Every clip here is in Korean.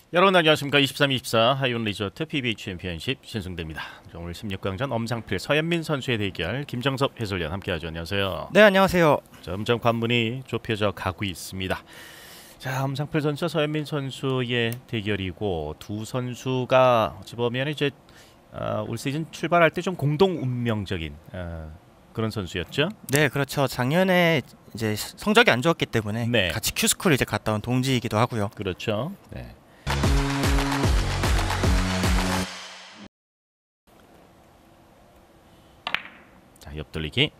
여러분 안녕하십니까. 23-24 하이온 리조트 PBA 챔피언십 신승대입니다. 오늘 16강전 엄상필 서현민 선수의 대결 김정섭 해설위원 함께하죠. 안녕하세요. 네, 안녕하세요. 점점 관문이 좁혀져 가고 있습니다. 자, 엄상필 선수 서현민 선수의 대결이고 두 선수가 어찌 보면 이제 올 시즌 출발할 때 좀 공동 운명적인 그런 선수였죠. 네, 그렇죠. 작년에 이제 성적이 안 좋았기 때문에 네. 같이 큐스쿨 이제 갔다 온 동지이기도 하고요. 그렇죠. 네. 자, 옆돌리기.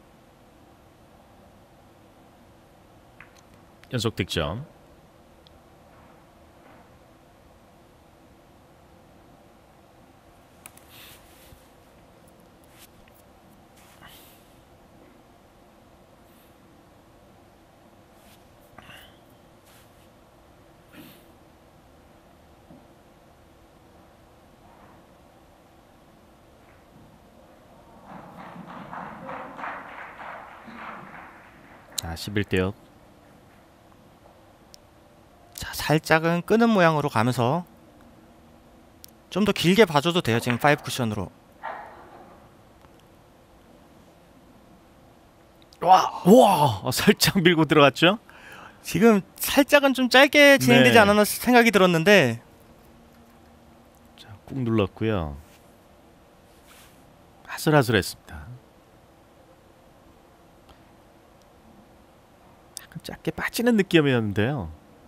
연속 득점. 자, 11대6. 자, 살짝은 끄는 모양으로 가면서 좀 더 길게 봐줘도 돼요. 지금 5 쿠션으로. 와, 살짝 밀고 들어갔죠? 지금 살짝은 좀 짧게 진행되지 네. 않았나 생각이 들었는데 자, 꾹 눌렀고요. 아슬아슬했습니다. 약간 짧게 빠지는 느낌이었는데요.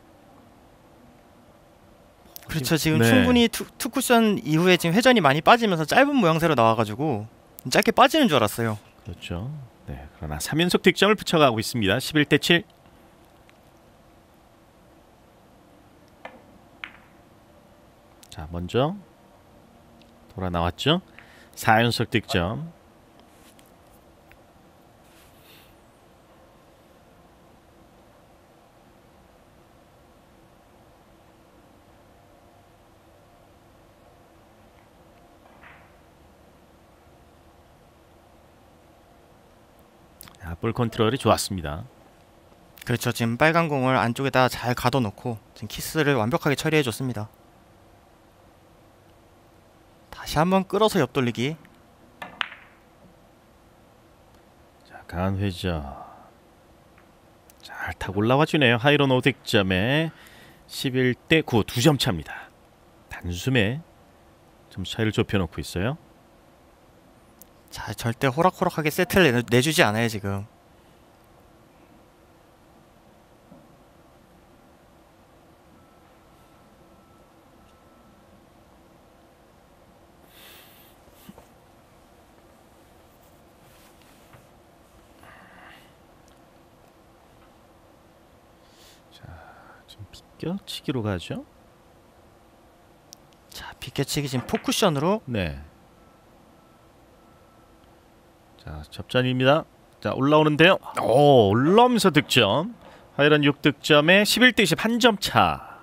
그렇죠. 지금 네. 충분히 투 쿠션 이후에 지금 회전이 많이 빠지면서 짧은 모양새로 나와가지고 짧게 빠지는 줄 알았어요. 그렇죠. 네, 그러나 3연속 득점을 붙여가고 있습니다. 11대7. 자, 먼저 돌아 나왔죠. 4연속 득점. 자, 볼 컨트롤이 좋았습니다. 그렇죠. 지금 빨간 공을 안쪽에다 잘 가둬놓고 지금 키스를 완벽하게 처리해줬습니다. 다시 한번 끌어서 옆돌리기. 자, 강한 회전. 잘 타고 올라와 주네요. 하이로 노 득점에 11대9 2점 차입니다. 단숨에 점 차이를 좁혀놓고 있어요. 자, 절대 호락호락하게 세트를 내주지 않아요 지금. 지금 비껴치기로 가죠. 자, 비껴치기 지금 포쿠션으로. 네. 자, 접전입니다. 자, 올라오는데요. 오, 올라오면서 득점. 하이런 6득점에 11대20 한 점 차.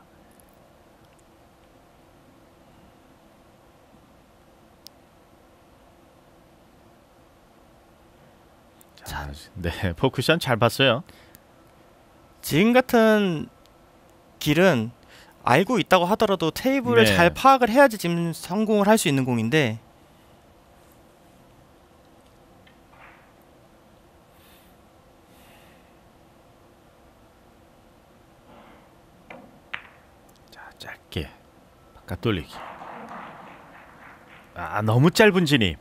자, 네, 포쿠션 잘 봤어요. 지금 같은 길은 알고 있다고 하더라도 테이블을 네. 잘 파악을 해야지 지금 성공을 할 수 있는 공인데 자, 짧게 바깥 돌리기. 아, 너무 짧은 진입.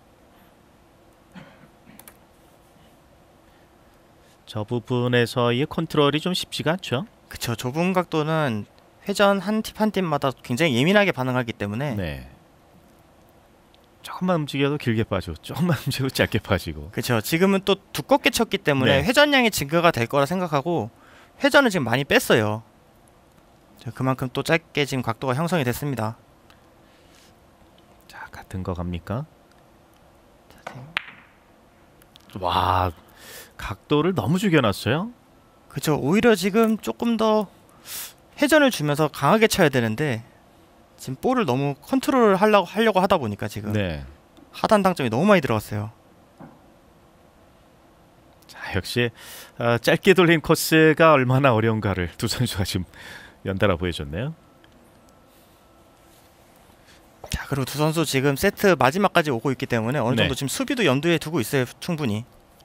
저 부분에서의 컨트롤이 좀 쉽지가 않죠. 그쵸. 좁은 각도는 회전 한 팁 한 팁마다 굉장히 예민하게 반응하기 때문에 네. 조금만 움직여도 길게 빠지고 조금만 움직여도 짧게 빠지고. 그쵸. 지금은 또 두껍게 쳤기 때문에 네. 회전량이 증가가 될 거라 생각하고 회전을 지금 많이 뺐어요. 자, 그만큼 또 짧게 지금 각도가 형성이 됐습니다. 자, 같은 거 갑니까? 자, 지금. 와, 각도를 너무 죽여놨어요. 그쵸. 오히려 지금 조금 더 회전을 주면서 강하게 쳐야 되는데 지금 볼을 너무 컨트롤을 하려고 하다 보니까 지금 네. 하단 당점이 너무 많이 들어갔어요. 자, 역시 짧게 돌린 코스가 얼마나 어려운가를 두 선수가 지금 연달아 보여줬네요. 자, 그리고 두 선수 지금 세트 마지막까지 오고 있기 때문에 어느 정도 네. 지금 수비도 염두에 두고 있어요. 충분히.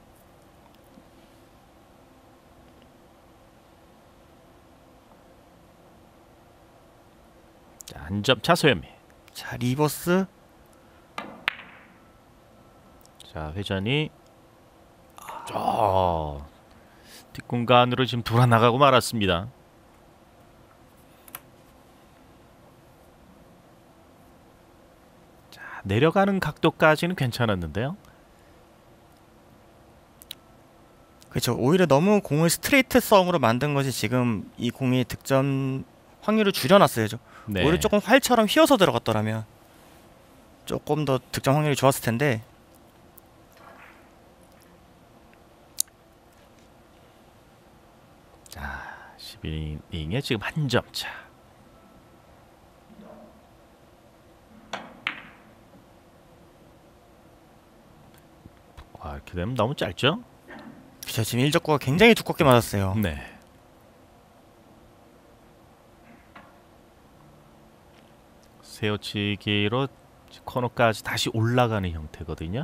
자, 한 점 차 서현민. 자, 리버스. 자, 회전이 뒷공간으로 지금 돌아 나가고 말았습니다. 자, 내려가는 각도까지는 괜찮았는데요. 그렇죠. 오히려 너무 공을 스트레이트성으로 만든 것이 지금 이 공의 득점 확률을 줄여놨어요. 네. 오히려 조금 활처럼 휘어서 들어갔더라면 조금 더 득점 확률이 좋았을 텐데. 자, 11이닝에 지금 한 점 차. 와, 이렇게 되면 너무 짧죠? 그렇죠. 지금 일적구가 굉장히 두껍게 맞았어요. 네. 세워치기로 코너까지 다시 올라가는 형태거든요.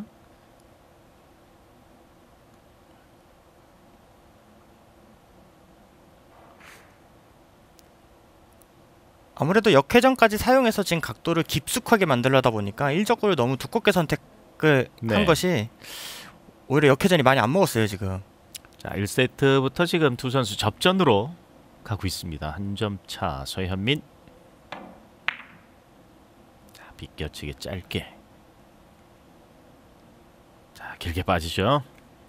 아무래도 역회전까지 사용해서 지금 각도를 깊숙하게 만들려다 보니까 일적구를 너무 두껍게 선택을 네. 한 것이 오히려 역회전이 많이 안 먹었어요 지금. 자, 1세트부터 지금 두 선수 접전으로 가고 있습니다. 한 점 차 서현민. 자, 비껴치기 짧게. 자, 길게 빠지죠.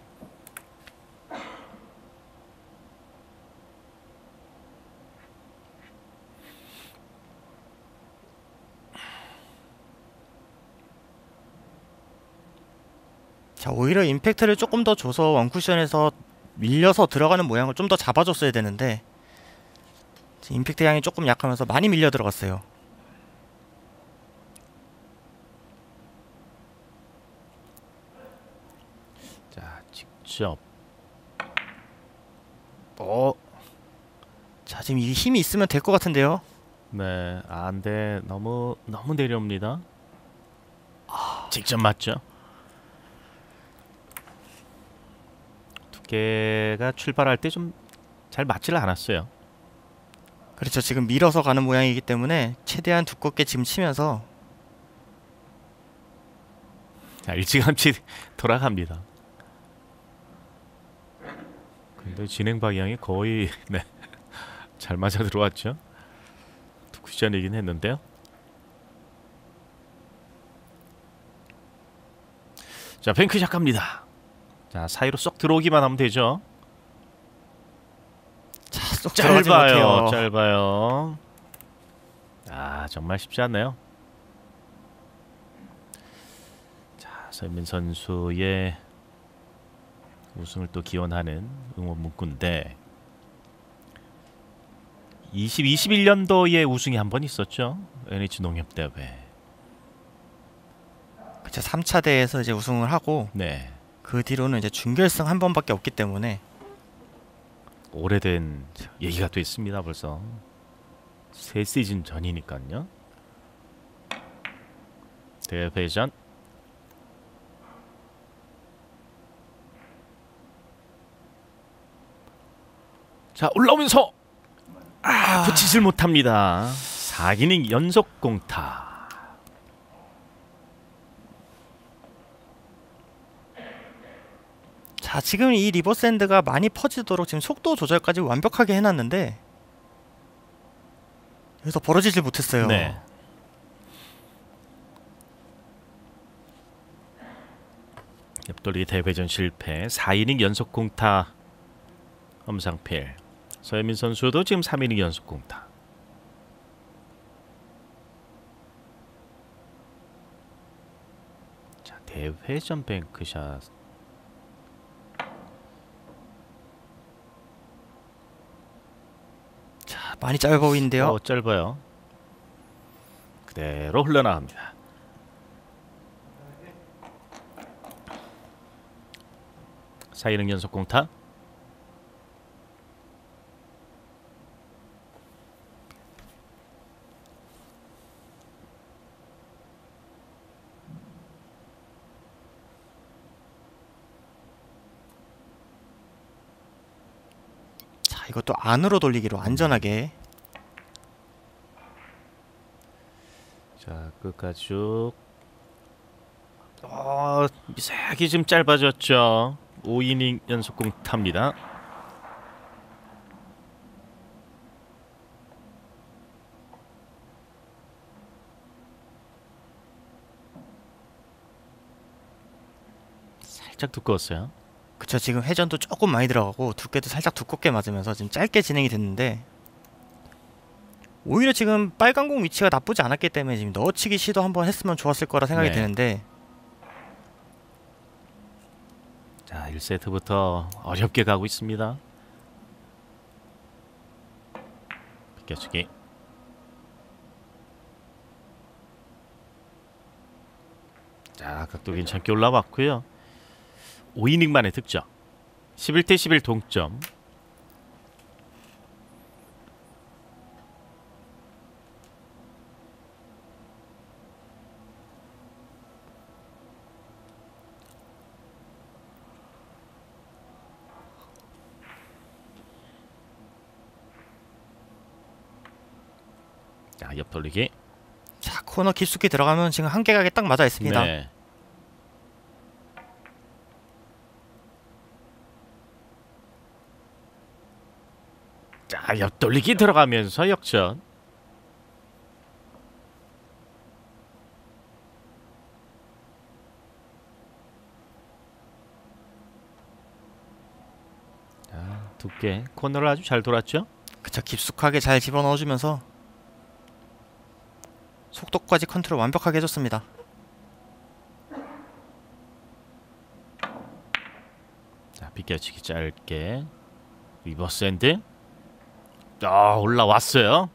자, 오히려 임팩트를 조금 더 줘서 원쿠션에서 밀려서 들어가는 모양을 좀 더 잡아줬어야 되는데 지금 임팩트 양이 조금 약하면서 많이 밀려 들어갔어요. 자, 직접. 자, 지금 이 힘이 있으면 될 것 같은데요. 네, 안 돼. 너무 내려옵니다. 직접 맞죠? 두께가 출발할 때 좀 잘 맞질 않았어요. 그렇죠. 지금 밀어서 가는 모양이기 때문에 최대한 두껍게 지금 치면서. 자, 일찌감치 돌아갑니다. 근데 진행 방향이 거의 네, 잘 맞아 들어왔죠. 쿠션이긴 했는데요. 자, 뱅크샷 갑니다. 자, 사이로 쏙 들어오기만 하면 되죠. 자, 쏙 들어가지 못해요. 짧아요. 아, 정말 쉽지 않네요. 자, 서현민 선수의 우승을 또 기원하는 응원 문구인데 21년도에 우승이 한 번 있었죠. NH 농협 대회. 그쵸. 3차 대회에서 이제 우승을 하고 네. 그 뒤로는 이제 준결승 한 번밖에 없기 때문에 오래된 얘기가 됐습니다. 벌써 3시즌 전이니까요. 대회전. 자, 올라오면서 붙이질 못합니다. 4이닝 연속 공타. 자, 지금 이 리버스핸드가 많이 퍼지도록 지금 속도 조절까지 완벽하게 해놨는데 여기서 벌어지질 못했어요. 네. 옆돌리 대회전 실패. 4이닝 연속 공타. 엄상필. 서현민 선수도 지금 3이닝 연속 공타. 자, 대회전 뱅크샷. 자, 많이 짧아 보이는데요. 짧아요. 그대로 흘러나갑니다. 사이닝 연속 공타. 이것도 안으로 돌리기로 안전하게. 자, 끝까지 쭉. 미세하게 좀 짧아졌죠. 5이닝 연속 공탑니다. 살짝 두꺼웠어요. 그쵸, 지금 회전도 조금 많이 들어가고 두께도 살짝 두껍게 맞으면서 지금 짧게 진행이 됐는데, 오히려 지금 빨간 공 위치가 나쁘지 않았기 때문에 지금 넣어치기 시도 한번 했으면 좋았을 거라 생각이 네. 드는데, 자, 1세트부터 어렵게 가고 있습니다. 비껴치기. 자, 각도 괜찮게 올라왔고요. 5이닝 만에 득점. 11대 11 동점. 자, 옆 돌리기. 자, 코너 깊숙이 들어가면 지금 한계각에 딱 맞아 있습니다. 네. 자, 옆 돌리기 들어가면서 역전. 자, 두께 코너를 아주 잘 돌았죠. 그쵸, 깊숙하게 잘 집어넣어주면서 속도까지 컨트롤 완벽하게 해줬습니다. 자, 비껴치기 짧게. 리버스 핸드. 올라왔어요.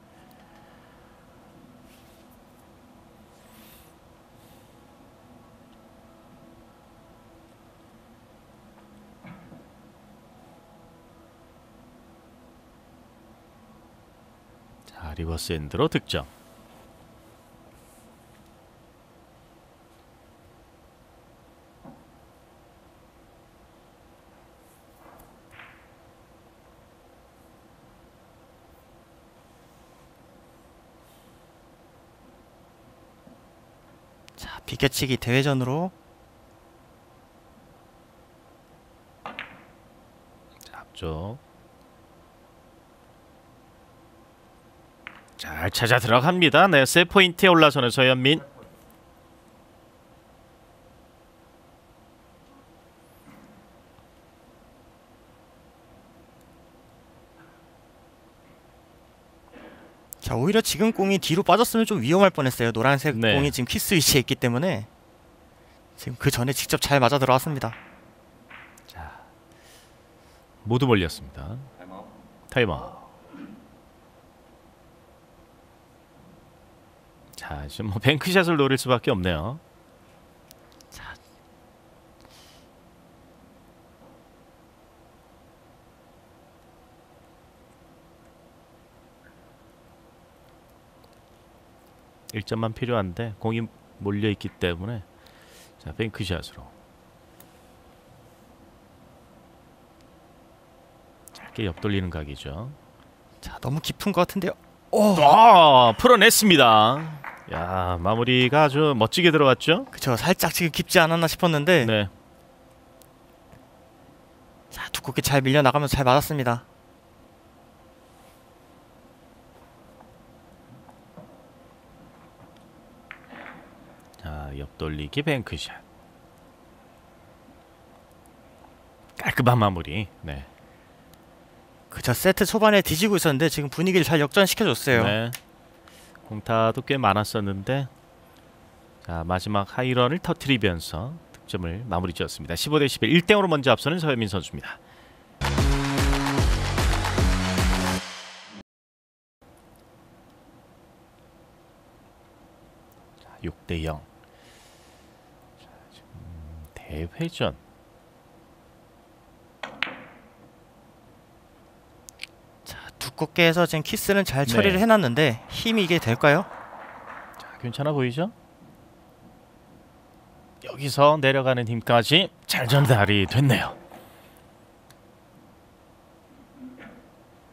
자, 리버스 핸드로 득점. 자, 비껴치기 대회전으로. 자, 앞쪽. 잘 찾아 들어갑니다. 네, 세 포인트에 올라서는 서현민. 자, 오히려 지금 공이 뒤로 빠졌으면 좀 위험할 뻔했어요. 노란색 네. 공이 지금 키스 위치에 있기 때문에 지금 그 전에 직접 잘 맞아 들어왔습니다. 자, 모두 몰렸습니다. 타임아웃. 자, 지금 뭐 뱅크샷을 노릴 수밖에 없네요. 자, 1점만 필요한데 공이 몰려 있기 때문에 자, 뱅크샷으로 짧게 옆돌리는 각이죠. 자, 너무 깊은 것 같은데요. 풀어냈습니다. 야, 마무리가 아주 멋지게 들어갔죠. 그쵸, 살짝 지금 깊지 않았나 싶었는데, 네. 자, 두껍게 잘 밀려 나가면서 잘 맞았습니다. 자, 옆돌리기 뱅크샷. 깔끔한 마무리. 네. 그쵸, 세트 초반에 뒤지고 있었는데 지금 분위기를 잘 역전시켜줬어요. 네. 공타도 꽤 많았었는데 자, 마지막 하이런을 터트리면서 득점을 마무리 지었습니다. 15대 11, 1대0으로 먼저 앞서는 서현민 선수입니다. 자, 6대0. 자, 지금 대회전. 자, 두껍게 해서 지금 키스는 잘 네. 처리를 해놨는데 힘이 이게 될까요? 자, 괜찮아 보이죠? 여기서 내려가는 힘까지 잘 전달이 됐네요.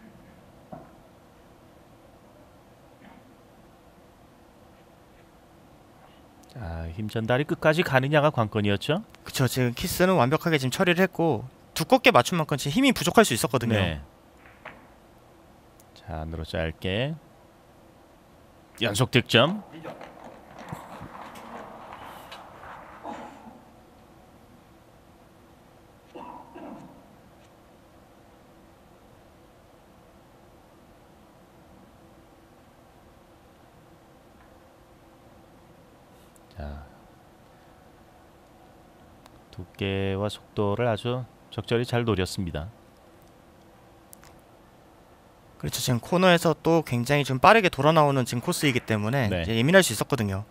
자, 힘 전달이 끝까지 가느냐가 관건이었죠. 그쵸. 지금 키스는 완벽하게 지금 처리를 했고 두껍게 맞춘 만큼 지금 힘이 부족할 수 있었거든요. 네. 자, 안으로 짧게 연속 득점. 자, 두께와 속도를 아주 적절히 잘 노렸습니다. 그렇죠. 지금 코너에서 또 굉장히 좀 빠르게 돌아 나오는 지금 코스이기 때문에 네. 이제 예민할 수 있었거든요.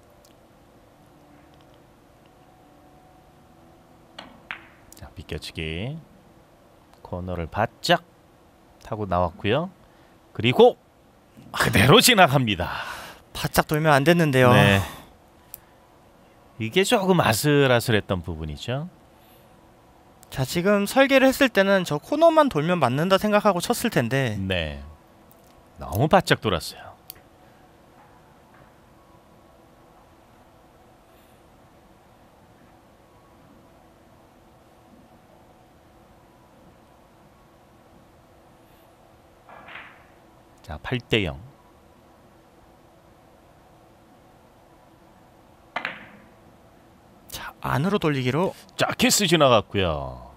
자, 비껴치기. 코너를 바짝 타고 나왔고요. 그리고 그대로 지나갑니다. 바짝 돌면 안 됐는데요. 네. 이게 조금 아슬아슬했던 부분이죠. 자, 지금 설계를 했을 때는 저 코너만 돌면 맞는다 생각하고 쳤을 텐데 네. 너무 바짝 돌았어요. 자, 8대 0. 자, 안으로 돌리기로. 자, 키스 지나갔고요.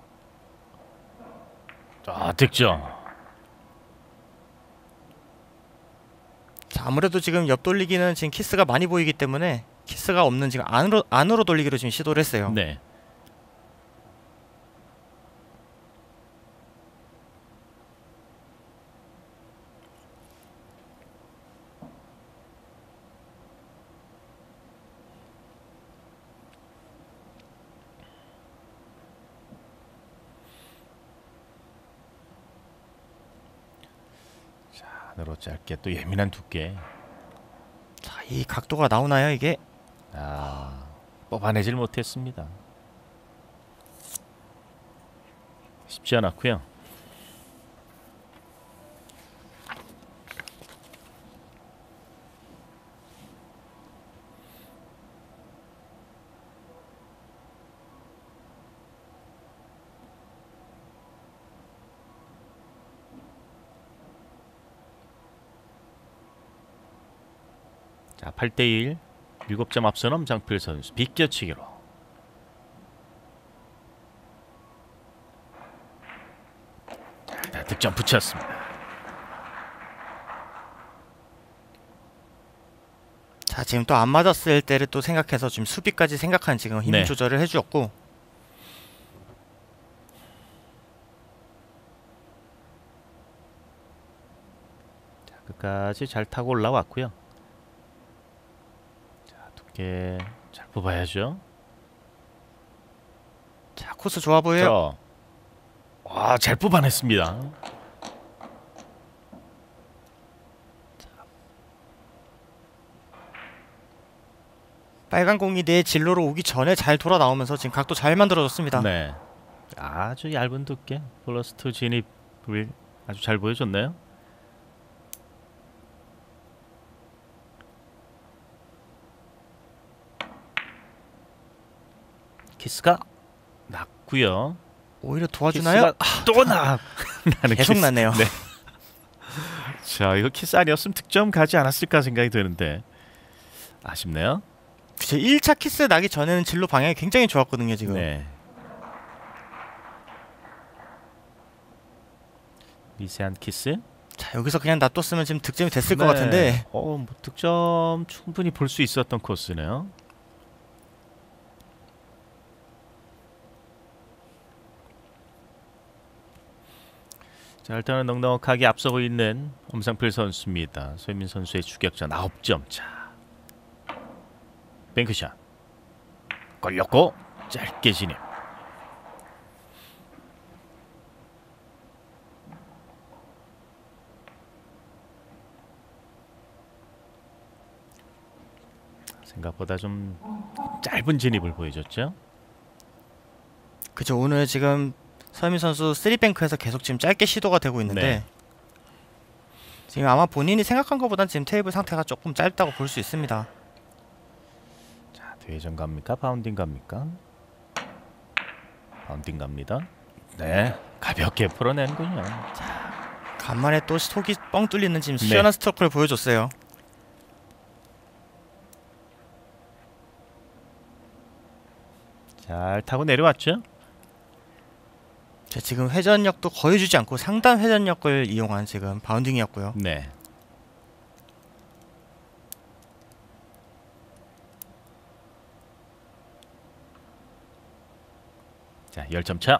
자, 득점. 자, 아무래도 지금 옆 돌리기는 지금 키스가 많이 보이기 때문에 키스가 없는 지금 안으로 돌리기로 지금 시도를 했어요. 네. 안으로 짧게 또 예민한 두께. 자, 이 각도가 나오나요, 이게? 아, 뽑아내질 못했습니다. 쉽지 않았고요. 자, 8대 1. 7점 앞선 엄상필 선수 비껴치기로. 자, 득점 붙였습니다. 자, 지금 또 안 맞았을 때를 또 생각해서 지금 수비까지 생각한 지금 힘 네. 조절을 해주었고. 자, 끝까지 잘 타고 올라왔고요. 두께 잘 뽑아야죠. 자, 코스 좋아 보여요. 와, 잘 뽑아냈습니다. 빨간 공이 내 진로로 오기 전에 잘 돌아 나오면서 지금 각도 잘 만들어졌습니다. 네, 아주 얇은 두께 플러스 2 진입을 아주 잘 보여줬네요. 키스가 났고요. 오히려 도와주나요? 또 나는 계속 키스. 났네요. 네. 자, 이거 키스 아니었으면 득점 가지 않았을까 생각이 드는데 아쉽네요. 그쵸, 1차 키스 나기 전에는 진로 방향이 굉장히 좋았거든요, 지금. 네. 미세한 키스. 자, 여기서 그냥 놔뒀으면 지금 득점이 됐을 네. 것 같은데. 뭐 득점 충분히 볼 수 있었던 코스네요. 자, 일단은 넉넉하게 앞서고 있는 엄상필 선수입니다. 소혜민 선수의 추격전 9점 차. 뱅크샷 걸렸고 짧게 진입. 생각보다 좀 짧은 진입을 보여줬죠. 그죠, 오늘 지금 서민 선수 3뱅크에서 계속 지금 짧게 시도가 되고 있는데 네. 지금 아마 본인이 생각한 것보단 지금 테이블 상태가 조금 짧다고 볼 수 있습니다. 자, 대전 갑니까? 바운딩 갑니까? 바운딩 갑니다. 네, 가볍게 풀어내는군요. 간만에 또 속이 뻥 뚫리는 지금 네. 시원한 스트로크를 보여줬어요. 잘 타고 내려왔죠? 자, 지금 회전력도 거의 주지 않고 상단 회전력을 이용한 지금 바운딩이었고요. 네. 자, 10점 차.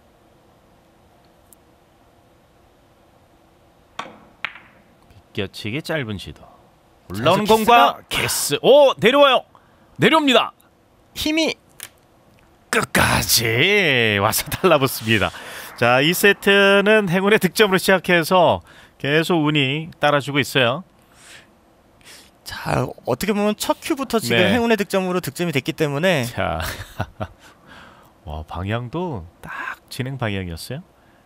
비껴치기 짧은 시도. 올라오는 자, 공과 캐스. 오, 내려와요. 내려옵니다. 힘이 끝까지 와서 달라붙습니다. 자, 2세트는 행운의 득점으로 시작해서 계속 운이 따라주고 있어요. 자, 어떻게 보면 첫 큐부터 지금 네. 행운의 득점으로 득점이 됐기 때문에 자, 와, 방향도 딱 진행 방향이었어요.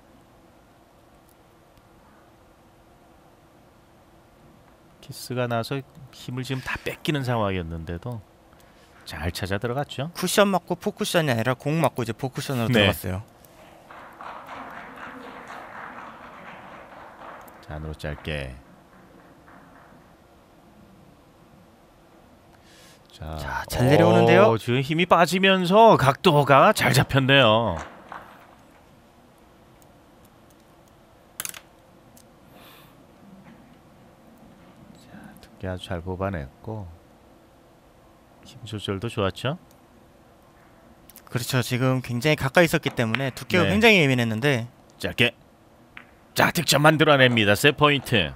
키스가 나서 힘을 지금 다 뺏기는 상황이었는데도 잘 찾아 들어갔죠. 쿠션 맞고 포쿠션이 아니라 공 맞고 이제 포쿠션으로 네. 들어갔어요. 자, 안으로 짧게. 자, 잘 내려오는데요. 지금 힘이 빠지면서 각도가 잘 잡혔네요. 자, 두께 아주 잘 뽑아냈고 힘 조절도 좋았죠. 그렇죠. 지금 굉장히 가까이 있었기 때문에 두께가 네. 굉장히 예민했는데 짧게. 자, 득점 만들어냅니다. 세 포인트.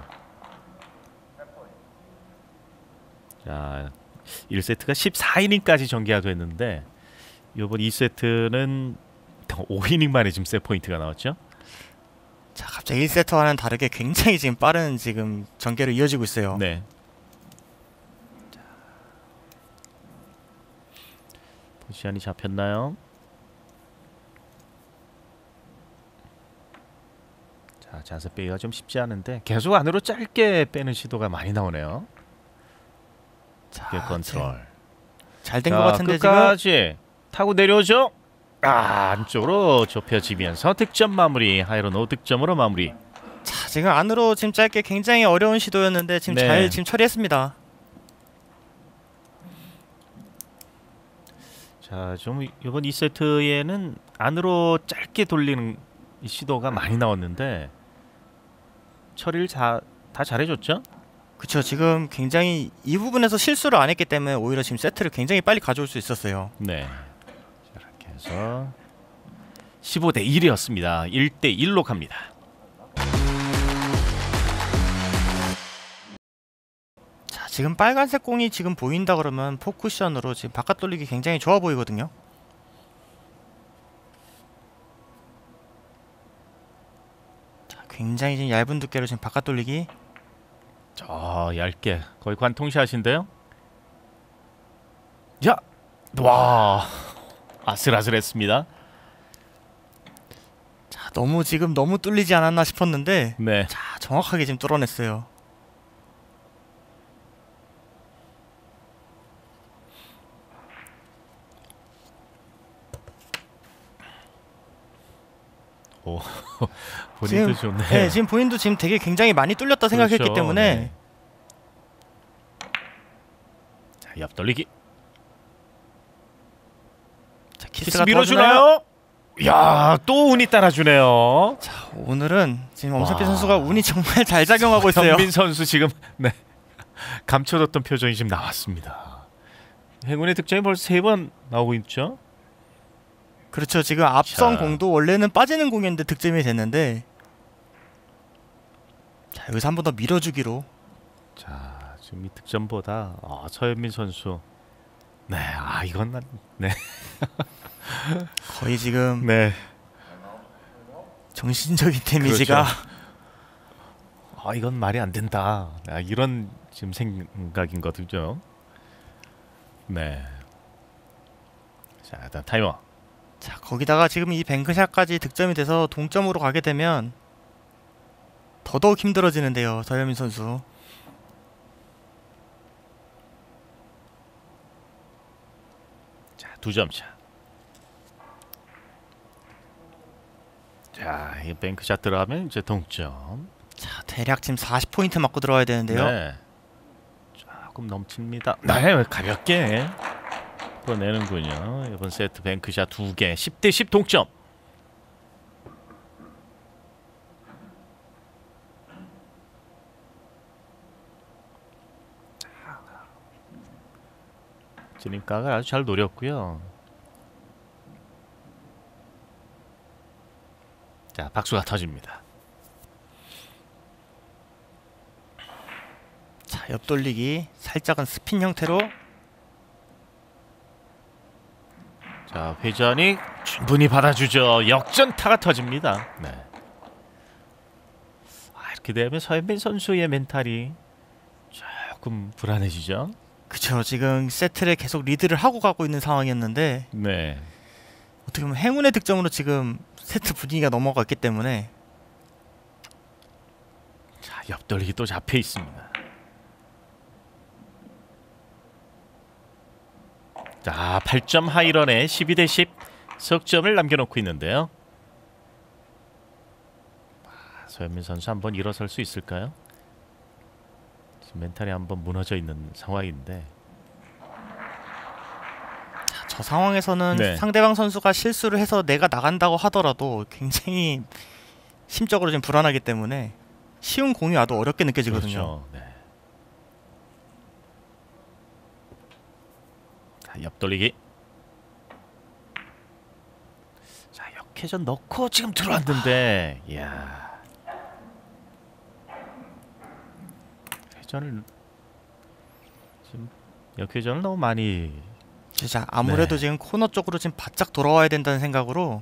자, 1세트가 14이닝까지 전개가 됐는데 이번 2세트는 5이닝 만에 지금 세 포인트가 나왔죠. 자, 갑자기 1세트와는 다르게 굉장히 지금 빠른 지금 전개로 이어지고 있어요. 네. 포지션이 잡혔나요? 자, 자세 빼기가 좀 쉽지 않은데 계속 안으로 짧게 빼는 시도가 많이 나오네요. 자, 게 컨트롤. 잘 된 것 같은데 지금. 끝까지 타고 내려오죠. 아, 안쪽으로 좁혀지면서 득점 마무리. 하이로 노 득점으로 마무리. 자, 지금 안으로 지금 짧게 굉장히 어려운 시도였는데 지금 네. 잘 지금 처리했습니다. 자, 좀 이번 2세트에는 안으로 짧게 돌리는 이 시도가 많이 나왔는데 처리를 다 잘해줬죠? 그렇죠. 지금 굉장히 이 부분에서 실수를 안 했기 때문에 오히려 지금 세트를 굉장히 빨리 가져올 수 있었어요. 네. 자, 이렇게 해서 15대 1이었습니다. 1대 1로 갑니다. 자, 지금 빨간색 공이 지금 보인다 그러면 포쿠션으로 지금 바깥 돌리기 굉장히 좋아 보이거든요. 자, 굉장히 지금 얇은 두께로 지금 바깥 돌리기. 저 얇게 거의 관통샷인데요. 야, 와, 아슬아슬했습니다. 자, 너무 뚫리지 않았나 싶었는데 네. 자, 정확하게 지금 뚫어냈어요. 오, 본인도 지금, 좋네. 네, 지금 본인도 지금 되게 굉장히 많이 뚫렸다 생각했기 그렇죠. 때문에 네. 자, 옆 돌리기. 자, 키스 키스가 밀어주나요? 밀어주나요? 야, 또 운이 따라주네요. 자, 오늘은 지금 엄석희 와. 선수가 운이 정말 잘 작용하고 있어요. 현민 선수 지금 네 감춰뒀던 표정이 지금 나왔습니다. 행운의 득점이 벌써 3번 나오고 있죠. 그렇죠. 지금 앞선 자. 공도 원래는 빠지는 공이었는데 득점이 됐는데 자, 여기서 한 번 더 밀어주기로. 자, 지금 이 득점보다 서현민 선수 네, 이건 네, 거의 지금 네, 정신적인 데미지가 그렇죠. 이건 말이 안 된다. 이런 지금 생각인 거죠. 네. 자, 일단 타이머. 자, 거기다가 지금 이 뱅크샷까지 득점이 돼서 동점으로 가게 되면 더더욱 힘들어지는데요, 서현민 선수. 자, 2점 차. 자, 이 뱅크샷 들어가면 이제 동점. 자, 대략 지금 40포인트 맞고 들어와야 되는데요. 네. 조금 넘칩니다. 네, 가볍게 풀어내는군요. 이번 세트 뱅크샷 2개. 10대 10 동점. 진입각을 아주 잘 노렸고요. 자, 박수가 터집니다. 자, 옆돌리기 살짝은 스핀 형태로. 자, 회전이 충분히 받아주죠. 역전타가 터집니다. 네. 이렇게 되면 서현민 선수의 멘탈이 조금 불안해지죠. 그쵸, 지금 세트를 계속 리드를 하고 가고 있는 상황이었는데 네. 어떻게 보면 행운의 득점으로 지금 세트 분위기가 넘어갔기 때문에. 자, 옆돌리기 또 잡혀 있습니다. 자, 8점 하이런에 12대 10 석점을 남겨놓고 있는데요. 서현민 선수 한번 일어설 수 있을까요? 지금 멘탈이 한번 무너져 있는 상황인데. 자, 저 상황에서는 네. 상대방 선수가 실수를 해서 내가 나간다고 하더라도 굉장히 심적으로 좀 불안하기 때문에 쉬운 공이 와도 어렵게 느껴지거든요. 그렇죠. 네. 자, 옆돌리기. 자, 역회전 넣고 지금 들어왔는데, 이야. 회전을 지금 역회전을 너무 많이. 진짜 아무래도 네. 지금 코너 쪽으로 지금 바짝 돌아와야 된다는 생각으로.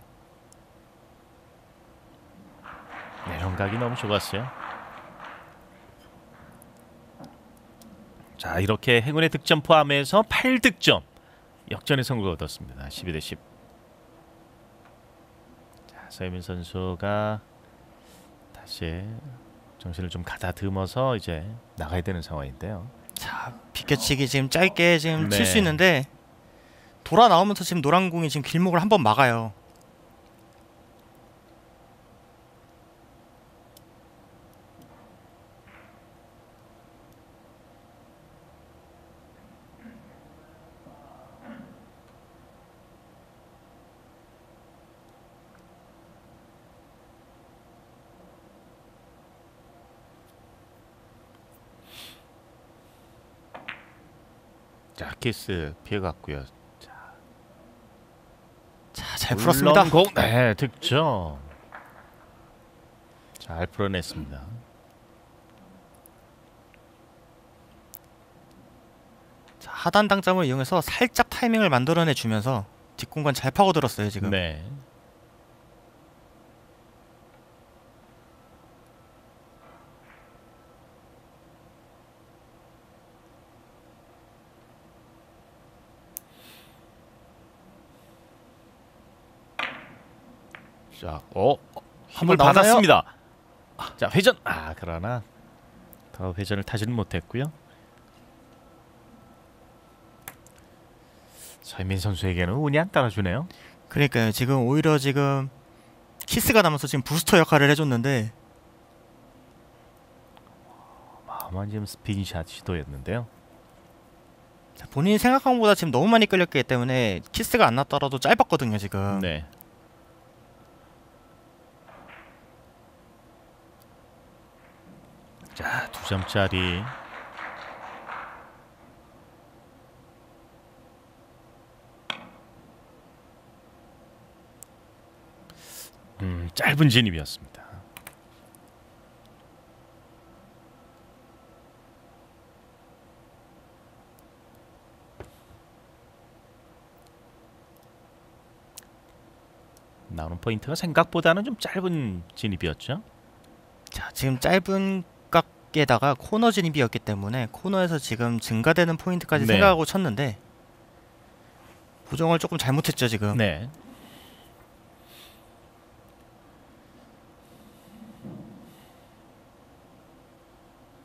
내려각이 너무 좋았어요. 자, 이렇게 행운의 득점 포함해서 8득점 역전의 성공을 얻었습니다. 12대 10. 자, 서현민 선수가 다시 정신을 좀 가다듬어서 이제 나가야 되는 상황인데요. 자, 비껴치기 지금 짧게 지금 네. 칠 수 있는데 돌아 나오면서 지금 노란 공이 지금 길목을 한번 막아요. 자, 키스 피해갔고요. 자, 잘 풀었습니다. 공, 네, 득점. 잘 풀어냈습니다. 자, 하단 당점을 이용해서 살짝 타이밍을 만들어내 주면서 뒷공간 잘 파고들었어요 지금. 네. 자, 힘을 나오나요? 받았습니다. 자, 회전. 그러나 더 회전을 타지는 못했고요. 서현민 선수에게는 운이 안 따라주네요. 그러니까요. 지금 오히려 지금 키스가 나면서 지금 부스터 역할을 해줬는데. 마음한 지금 스핀샷 시도였는데요. 자, 본인이 생각한 것보다 지금 너무 많이 끌렸기 때문에 키스가 안 났더라도 짧았거든요 지금. 네. 자, 2점짜리. 짧은 진입이었습니다. 나오는 포인트가 생각보다는 좀 짧은 진입이었죠. 자, 지금 짧은 각에다가 코너 진입이었기 때문에 코너에서 지금 증가되는 포인트까지 네. 생각하고 쳤는데 보정을 조금 잘못했죠 지금. 네.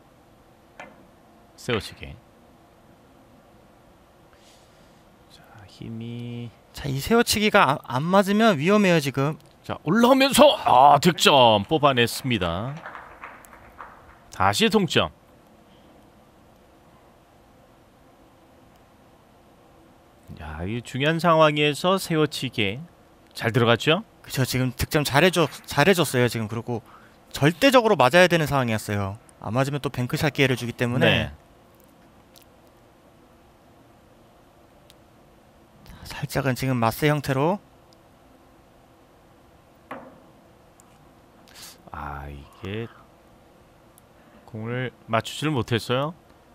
세워치기. 자, 힘이 자, 이 세워치기가 안 맞으면 위험해요 지금. 자 올라오면서 득점 뽑아냈습니다. 다시 동점. 야, 이 중요한 상황에서 세워치기 잘 들어갔죠? 그쵸, 지금 득점 잘해줬어요 지금. 그리고 절대적으로 맞아야 되는 상황이었어요. 안 맞으면 또 뱅크샷 기회를 주기 때문에. 네. 살짝은 지금 마세 형태로. 이게 공을 맞추지를 못했어요.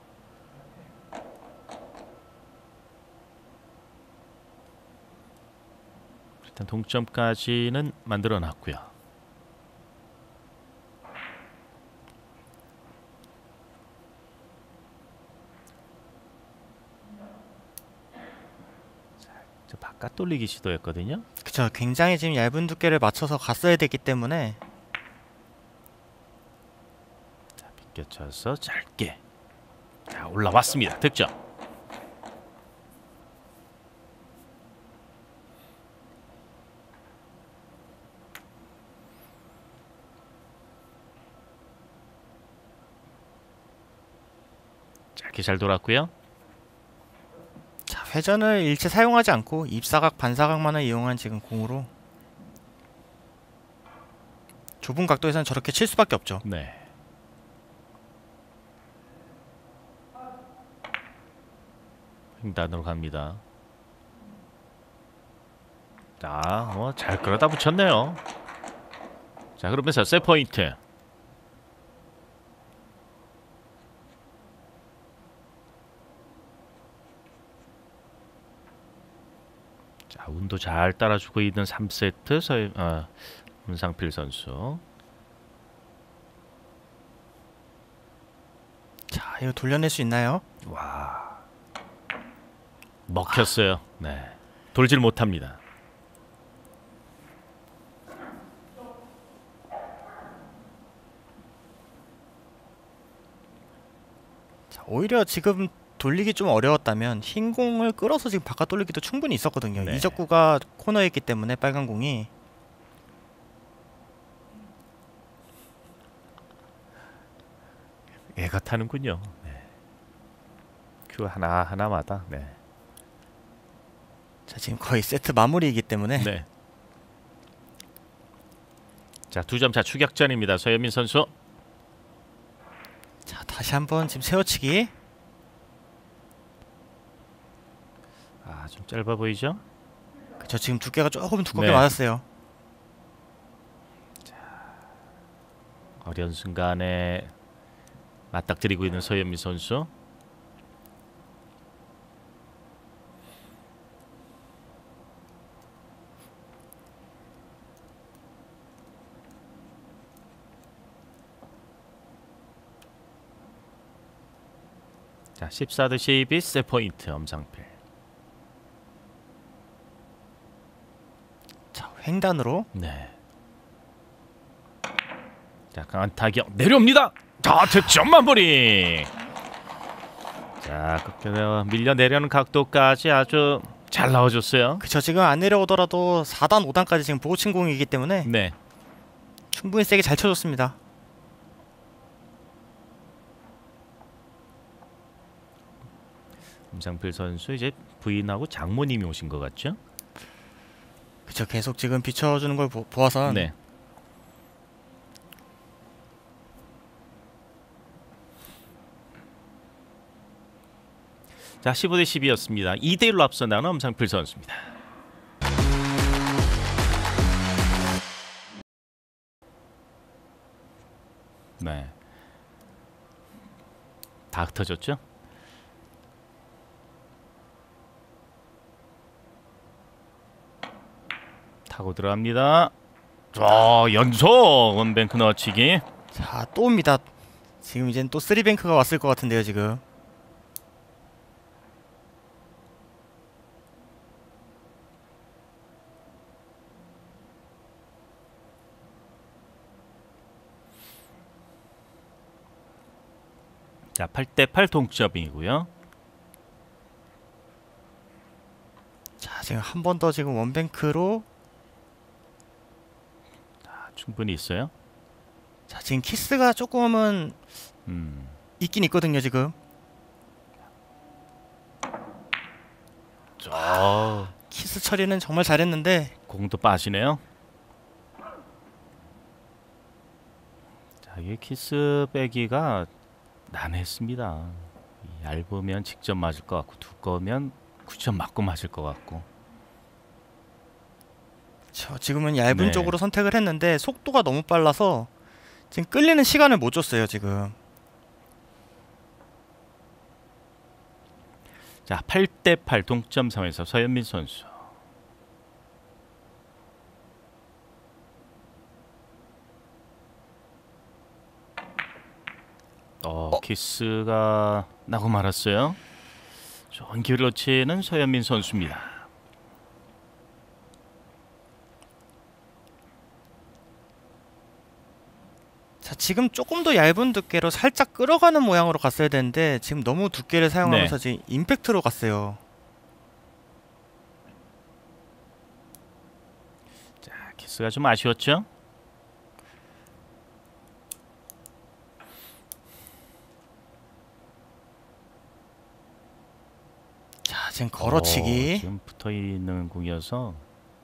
일단 동점까지는 만들어놨고요. 자, 바깥 돌리기 시도했거든요. 그쵸, 굉장히 지금 얇은 두께를 맞춰서 갔어야 됐기 때문에. 자, 비껴쳐서 짧게. 자, 올라왔습니다. 득점. 짧게 잘 돌았고요. 자, 회전을 일체 사용하지 않고 입사각 반사각만을 이용한 지금 공으로 좁은 각도에서는 저렇게 칠 수밖에 없죠. 네. 횡단으로 갑니다. 자, 잘 끌어다 붙였네요. 자, 그러면서 세 포인트. 자, 운도 잘 따라주고 있는 3세트 문상필 선수. 자, 이거 돌려낼 수 있나요? 와, 먹혔어요. 네, 돌질 못합니다. 자, 오히려 지금 돌리기 좀 어려웠다면 흰 공을 끌어서 지금 바깥 돌리기도 충분히 있었거든요. 네. 이적구가 코너에 있기 때문에 빨간 공이. 애가 타는군요. 네. 큐 하나마다. 네. 자, 지금 거의 세트 마무리이기 때문에. 네. 자, 2점 차 추격전입니다. 서현민 선수. 자, 다시 한번 지금 세워치기. 좀 짧아 보이죠? 그쵸, 지금 두께가 조금 두껍게 네. 맞았어요. 어려운 순간에 맞닥뜨리고 있는 서현민 선수. 자, 14대 12 세포인트 엄상필. 자, 횡단으로. 네. 자, 강한 타격 내려옵니다. 자, 득점 마무리. 자, 끝에 밀려내려는 각도까지 아주 잘 넣어줬어요. 그쵸, 지금 안 내려오더라도 4단 5단까지 지금 보고 친 공이기 때문에 네. 충분히 세게 잘 쳐줬습니다. 엄상필 선수 이제 부인하고 장모님이 오신 것 같죠? 그쵸, 계속 지금 비춰주는 걸 보아선. 네. 자, 15대 12였습니다. 2대 1로 앞서 나가는 엄상필 선수입니다. 네. 다 흩어졌죠? 타고 들어갑니다. 연속 원뱅크 넣어치기. 자, 또 옵니다. 지금 이젠 또 3뱅크가 왔을 것 같은데요 지금. 자, 8대 8 동점이고요. 지금 한 번 더 지금 원뱅크로. 충분히 있어요. 자, 지금 키스가 조금은 음. 있긴 있거든요, 지금. 키스 처리는 정말 잘했는데. 공도 빠지네요. 자, 이게 키스 빼기가 난했습니다. 얇으면 직접 맞을 것 같고 두꺼우면 9점 맞고 맞을 것 같고. 지금은 얇은 네. 쪽으로 선택을 했는데 속도가 너무 빨라서 지금 끌리는 시간을 못 줬어요, 지금. 자, 8대8 동점 상황에서 서현민 선수. 키스가 나고 말았어요. 좋은 기회를 놓치는 서현민 선수입니다. 자, 지금 조금 더 얇은 두께로 살짝 끌어가는 모양으로 갔어야 되는데 지금 너무 두께를 사용하면서 지금 임팩트로 갔어요. 자, 키스가 좀 아쉬웠죠? 자, 지금 걸어치기. 지금 붙어 있는 공이어서.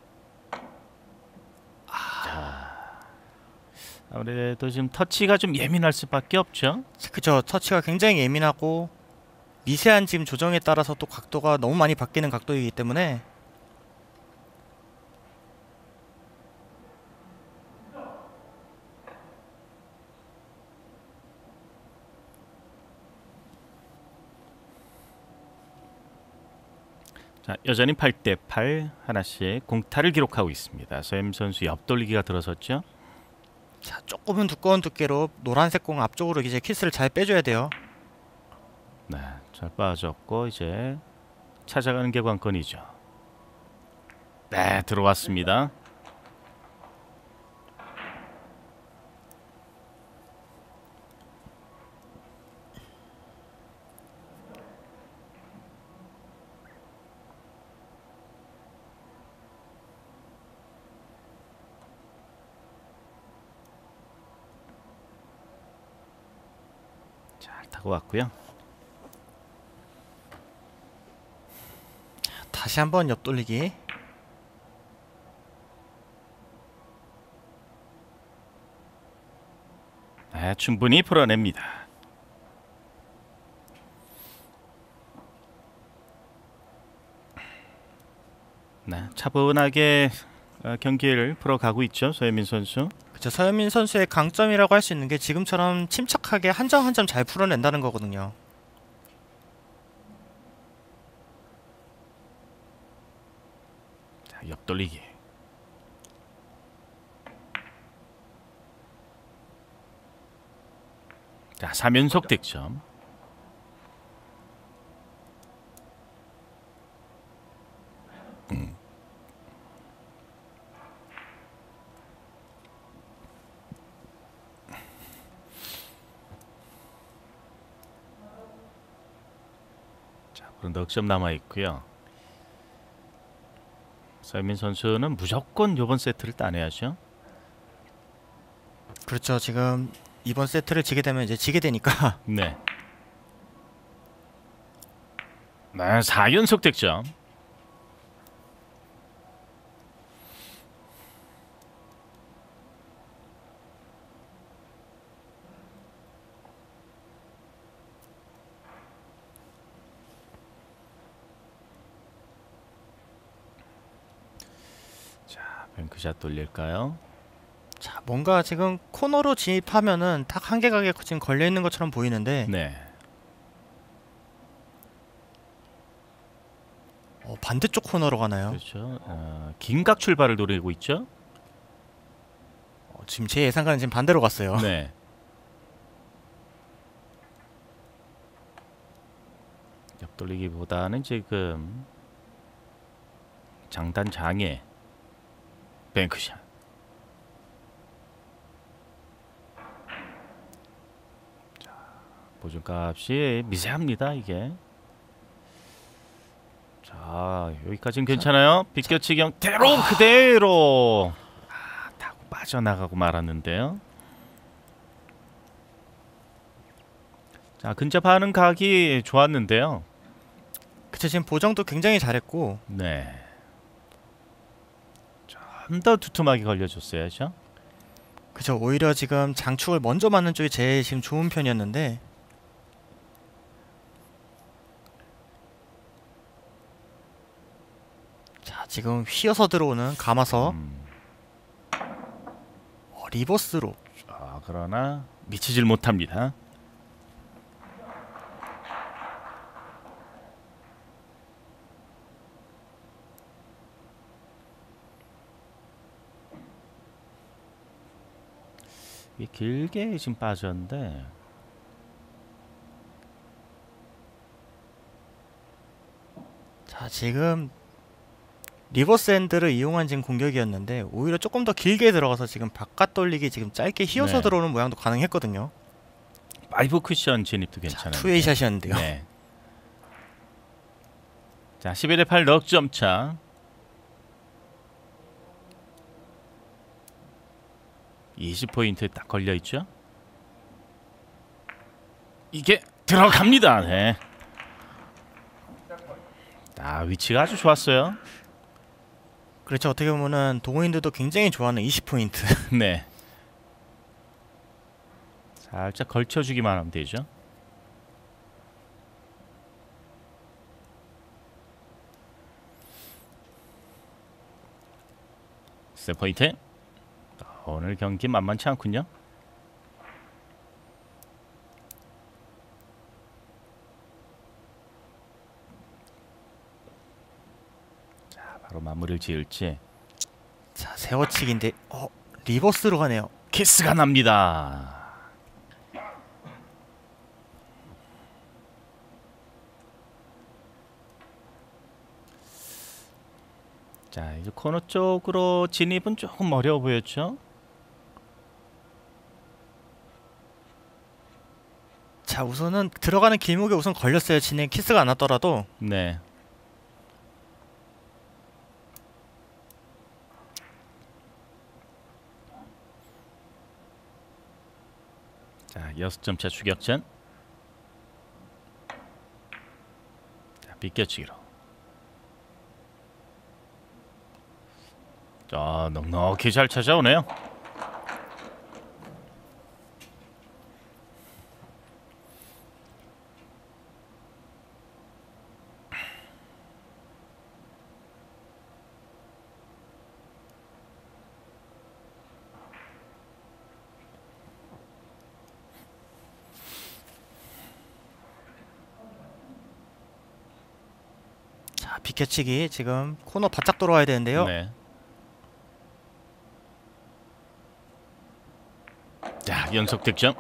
자, 아무래도 지금 터치가 좀 예민할 수밖에 없죠. 그죠. 터치가 굉장히 예민하고 미세한 지금 조정에 따라서 또 각도가 너무 많이 바뀌는 각도이기 때문에. 자, 여전히 8대8 하나씩 공타를 기록하고 있습니다. 서현 선수 옆돌리기가 들어섰죠. 자, 조금은 두꺼운 두께로 노란색 공 앞쪽으로 이제 키스를 잘 빼줘야 돼요. 네, 잘 빠졌고 이제 찾아가는 게 관건이죠. 네, 들어왔습니다. 잘 타고 왔고요. 다시 한번 옆돌리기. 네, 충분히 풀어냅니다. 네, 차분하게 경기를 풀어가고 있죠, 서현민 선수. 그쵸, 서현민 선수의 강점이라고 할 수 있는 게 지금처럼 침착하게 한 점 한 점 잘 풀어낸다는 거거든요. 자, 옆돌리기. 자, 3연속 득점. 자, 앞으로 넉 점 남아 있고요. 서현민 선수는 무조건 이번 세트를 따내야죠. 그렇죠. 지금 이번 세트를 지게 되면 이제 지게 되니까. 네. 네, 4연속 득점. 자, 뱅크샷 돌릴까요? 자, 뭔가 지금 코너로 진입하면은 딱 한 개가 지금 걸려 있는 것처럼 보이는데. 네. 반대쪽 코너로 가나요? 그렇죠. 긴각 출발을 노리고 있죠. 지금 제 예상과는 지금 반대로 갔어요. 네. 옆돌리기보다는 지금 장단 장애 뱅크샷. 자, 보존값이 미세합니다 이게. 자, 여기까지는 괜찮아요. 비껴치기 형태로 그대로 타고 빠져나가고 말았는데요. 자, 근접하는 각이 좋았는데요. 그쵸, 지금 보정도 굉장히 잘했고. 네. 좀 더 두툼하게 걸려줬어야죠. 그쵸, 오히려 지금 장축을 먼저 맞는 쪽이 제일 지금 좋은 편이었는데. 자, 지금 휘어서 들어오는 감아서 리버스로. 자, 그러나 미치질 못합니다. 길게 지금 빠졌는데 자, 지금 리버스 핸들을 이용한 지금 공격이었는데 오히려 조금 더 길게 들어가서 지금 바깥 돌리기 지금 짧게 휘어서 네. 들어오는 모양도 가능했거든요. 5 쿠션 진입도 괜찮아요. 투웨이 샷이었는데요. 네. 자, 11대 8 넉점 차. (20포인트) 딱 걸려있죠. 이게 들어갑니다. 네. 아, 위치가 아주 좋았어요. 그렇죠. 어떻게 보면은 동호인들도 굉장히 좋아하는 20포인트. 네. 살짝 걸쳐주기만 하면 되죠. 세 포인트. 오늘 경기 만만치 않군요. 자, 바로 마무리를 지을지. 자, 세워치기인데 리버스로 가네요. 키스가 납니다. 자, 이제 코너 쪽으로 진입은 조금 어려워 보였죠. 자, 우선은 들어가는 길목에 우선 걸렸어요. 진행 키스가 안 났더라도. 네. 자, 6점 차 추격전. 자, 비껴치기로. 자, 넉넉히 잘 찾아오네요. 자, 비켜치기 지금 코너 바짝 돌아와야 되는데요. 네. 자, 연속 득점.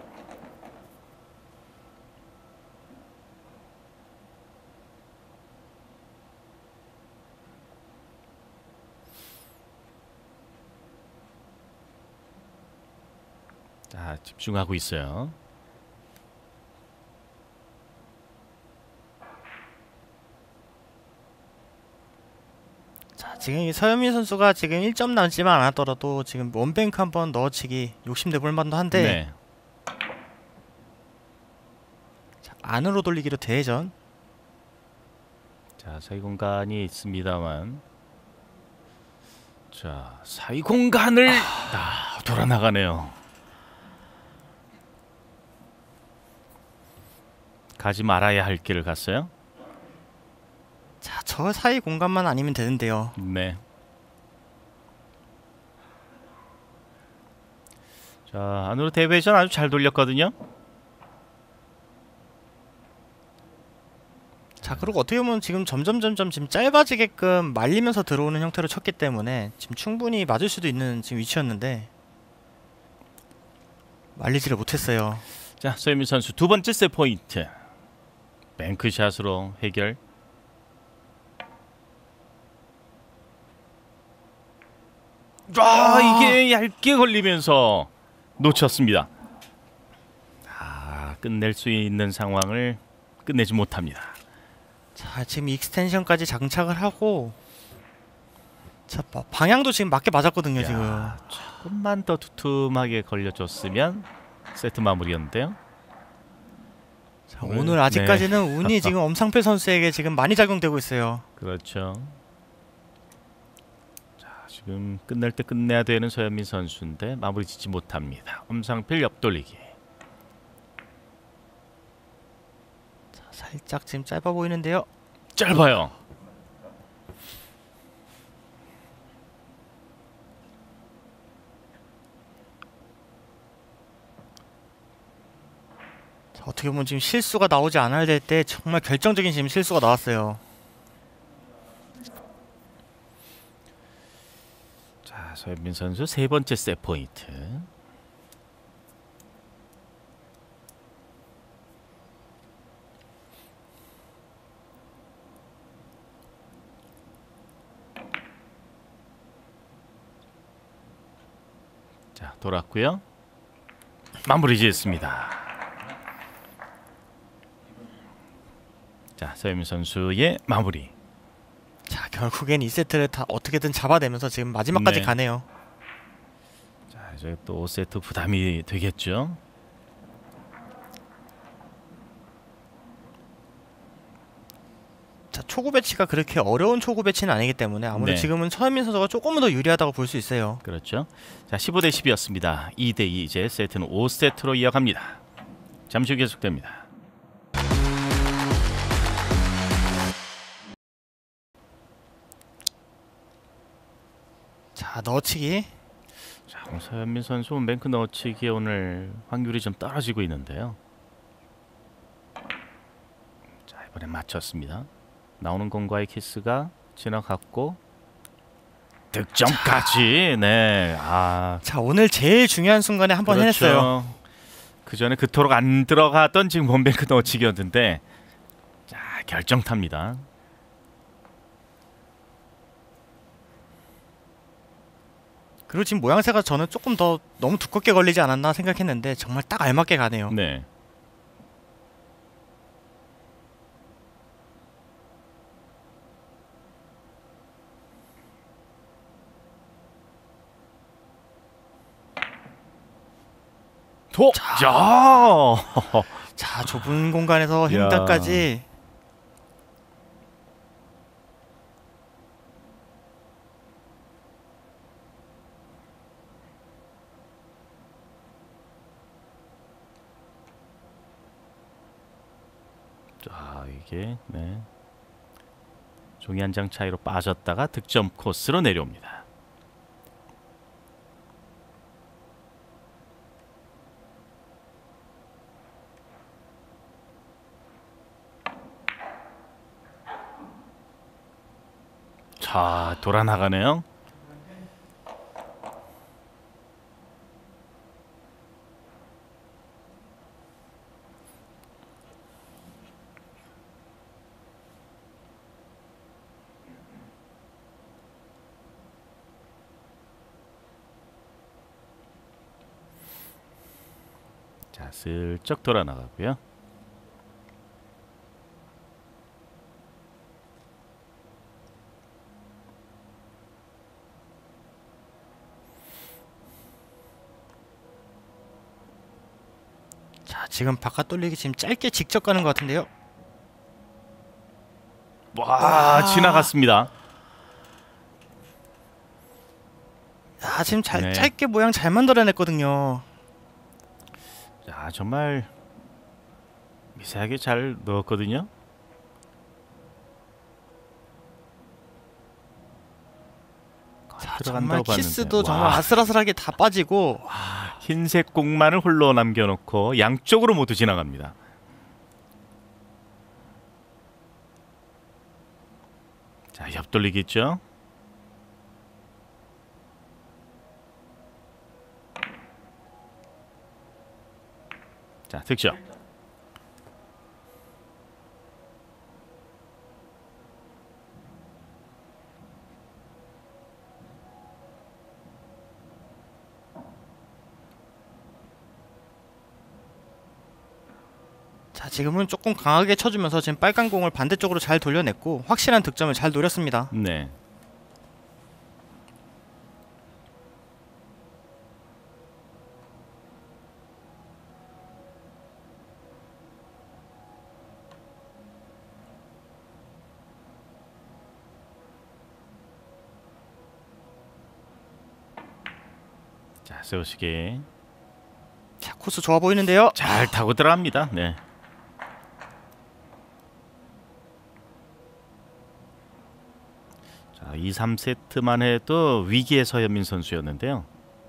자, 집중하고 있어요. 자, 지금 이 서현민 선수가 지금 1점 남지만 않았더라도 지금 원뱅크 한번 넣어치기 욕심내볼 만도 한데. 네. 자, 안으로 돌리기로 대전. 자, 사이 공간이 있습니다만. 자, 사이 공간을 돌아 나가네요. 가지 말아야 할 길을 갔어요. 자, 저 사이 공간만 아니면 되는데요. 네. 자, 안으로 대회전 아주 잘 돌렸거든요. 자, 그리고 어떻게 보면 지금 점점 지금 짧아지게끔 말리면서 들어오는 형태로 쳤기 때문에 지금 충분히 맞을 수도 있는 지금 위치였는데 말리지를 못했어요. 자, 서현민 선수 두 번째 세 포인트. 뱅크샷으로 해결. 이게 얇게 걸리면서 놓쳤습니다. 끝낼 수 있는 상황을 끝내지 못합니다. 자, 지금 익스텐션까지 장착을 하고 자, 방향도 지금 맞게 맞았거든요. 지금. 야, 조금만 더 두툼하게 걸려줬으면 세트 마무리였는데요. 자, 오늘 아직까지는 네. 운이 지금 엄상필 선수에게 지금 많이 작용되고 있어요. 그렇죠. 자, 지금 끝낼 때 끝내야 되는 서현민 선수인데 마무리 짓지 못합니다. 엄상필 옆돌리기. 자, 살짝 지금 짧아 보이는데요. 짧아요. 자, 어떻게 보면 지금 실수가 나오지 않아야 될 때 정말 결정적인 지금 실수가 나왔어요. 자, 서현민 선수 세 번째 셋 포인트. 자, 돌았고요. 마무리 지었습니다. 자, 서현민 선수의 마무리. 자, 결국엔 2세트를 다 어떻게든 잡아내면서 지금 마지막까지 네. 가네요. 자, 이제 또 5세트 부담이 되겠죠. 자, 초구 배치가 그렇게 어려운 초구 배치는 아니기 때문에 아무래도 네. 지금은 서현민 선수가 조금은 더 유리하다고 볼 수 있어요. 그렇죠. 자, 15대 10이었습니다. 2대 2 이제 세트는 5세트로 이어갑니다. 잠시 후 계속됩니다. 자, 넣어치기. 자, 오늘 서현민 선수 뱅크 넣어치기에 오늘 확률이 좀 떨어지고 있는데요. 자, 이번엔 맞췄습니다. 나오는 공과의 키스가 지나갔고 득점까지. 네. 아, 자, 오늘 제일 중요한 순간에 한번 그렇죠. 해냈어요. 그 전에 그토록 안 들어가던 지금 원뱅크 넣어치기였는데 자, 결정탑니다. 그리고 지금 모양새가 저는 조금 더 너무 두껍게 걸리지 않았나 생각했는데 정말 딱 알맞게 가네요. 네. 도! 자! 자, 좁은 공간에서 야. 횡단까지. 자, 이게 네. 종이 한 장 차이로 빠졌다가 득점 코스로 내려옵니다. 자, 돌아 나가네요. 자, 슬쩍 돌아 나가고요. 자, 지금 바깥 돌리기 지금 짧게 직접 가는 것 같은데요. 와, 지나갔습니다. 아, 지금 네. 짧게 모양 잘 만들어냈거든요. 자, 정말 미세하게 잘 넣었거든요. 자, 들어간다고 정말 키스도 봤는데. 정말 와, 아슬아슬하게 다 빠지고. 흰색 공만을 홀로 남겨놓고 양쪽으로 모두 지나갑니다. 자, 옆돌리기 있죠. 자, 득점. 자, 지금은 조금 강하게 쳐주면서 지금 빨간 공을 반대쪽으로 잘 돌려냈고 확실한 득점을 잘 노렸습니다. 네. 자, 세우시기. 자, 코스 좋아 보이는데요. 잘 타고 들어갑니다. 네. 자, 2, 3세트만 해도 위기의 서현민 선수였는데요.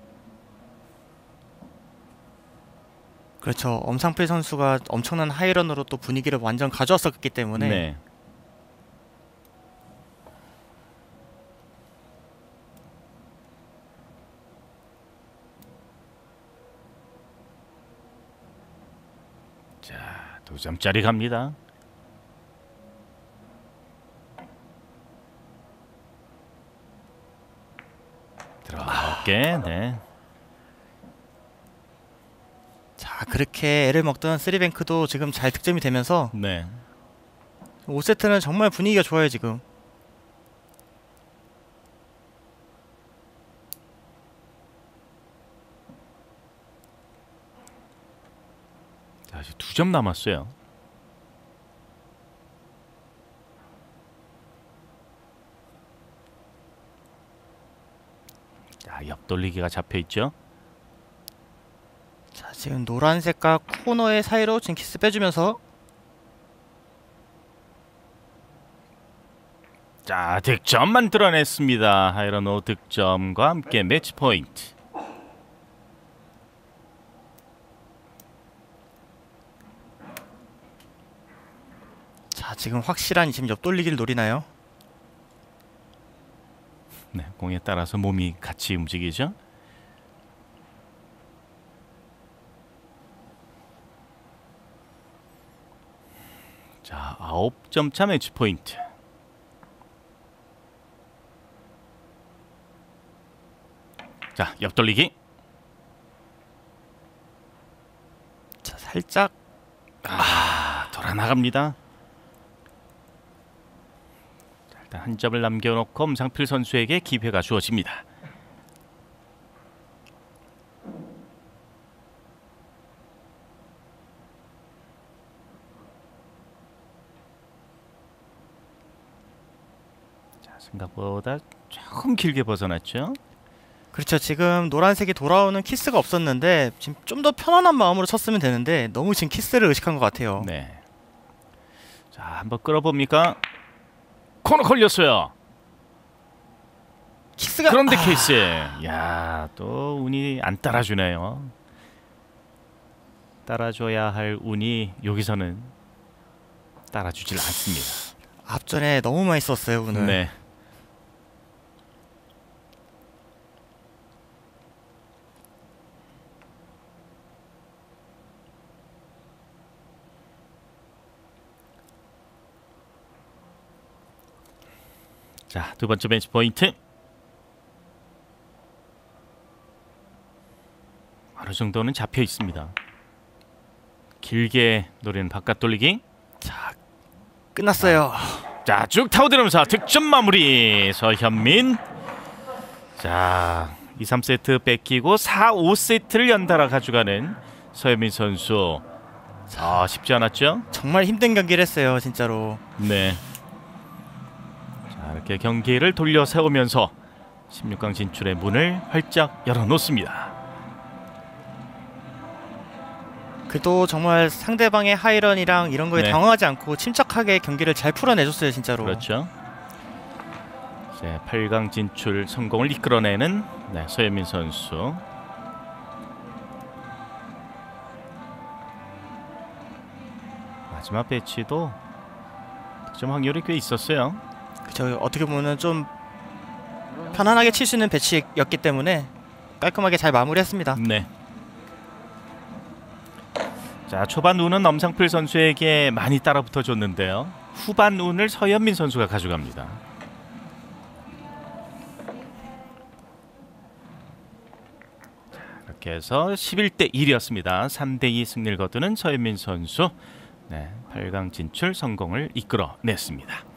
그렇죠. 엄상필 선수가 엄청난 하이런으로 또 분위기를 완전 가져왔었기 때문에 네. 자, 2점짜리 갑니다. 들어갈게. 네. 자, 그렇게 애를 먹던 쓰리뱅크도 지금 잘 득점이 되면서 네. 5세트는 정말 분위기가 좋아요 지금. 자, 아직 2점 남았어요. 자, 옆돌리기가 잡혀 있죠. 자, 지금 노란색과 코너의 사이로 지금 키스 빼주면서 자, 득점 만들어냈습니다. 하이러노 득점과 함께 매치 포인트. 자, 지금 확실한 지금 옆돌리기를 노리나요? 네, 공에 따라서 몸이 같이 움직이죠. 자, 9점 차 매치 포인트. 자, 옆돌리기. 자, 살짝 돌아 나갑니다. 자, 일단 한 점을 남겨놓고 엄상필 선수에게 기회가 주어집니다. 자, 생각보다 조금 길게 벗어났죠. 그렇죠. 지금 노란색이 돌아오는 키스가 없었는데 지금 좀 더 편안한 마음으로 쳤으면 되는데 너무 지금 키스를 의식한 것 같아요. 네. 자, 한번 끌어봅니까? 코너 걸렸어요. 키스가 그런데 케이스. 야, 또 운이 안 따라주네요. 따라줘야 할 운이 여기서는 따라주질 않습니다. 앞전에 너무 많이 썼어요 오늘. 네. 자, 두 번째 매치 포인트. 어느 정도는 잡혀 있습니다. 길게 노리는 바깥 돌리기. 자, 끝났어요. 자, 쭉 타고 들어오면서 득점 마무리 서현민. 자, 2, 3세트 뺏기고 4, 5세트를 연달아 가져가는 서현민 선수. 쉽지 않았죠? 정말 힘든 경기를 했어요 진짜로. 네. 자, 이렇게 경기를 돌려 세우면서 16강 진출의 문을 활짝 열어놓습니다. 그래도 정말 상대방의 하이런이랑 이런 거에 네. 당황하지 않고 침착하게 경기를 잘 풀어내줬어요 진짜로. 그렇죠. 이제 8강 진출 성공을 이끌어내는 서현민 선수. 마지막 배치도 득점 확률이 꽤 있었어요. 그렇죠. 어떻게 보면 좀 편안하게 칠 수 있는 배치였기 때문에 깔끔하게 잘 마무리했습니다. 네. 자, 초반 운은 엄상필 선수에게 많이 따라붙어 줬는데요. 후반 운을 서현민 선수가 가져갑니다. 자, 이렇게 해서 11대 1이었습니다. 3대 2 승리를 거두는 서현민 선수. 네, 8강 진출 성공을 이끌어냈습니다.